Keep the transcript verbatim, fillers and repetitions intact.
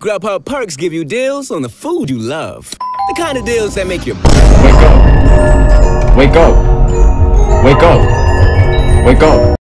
Grubhub Perks give you deals on the food you love. The kind of deals that make you Wake up. Wake up. Wake up. Wake up.